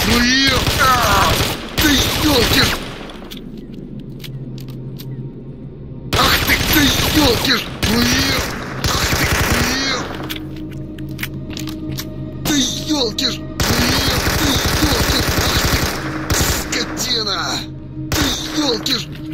твою! Да ёлки ж! Ах ты, да ёлки ж твою! Ах ты, твою! Да ёлки ж твою! Да ёлки ж! Ах ты, скотина! Да ёлки ж!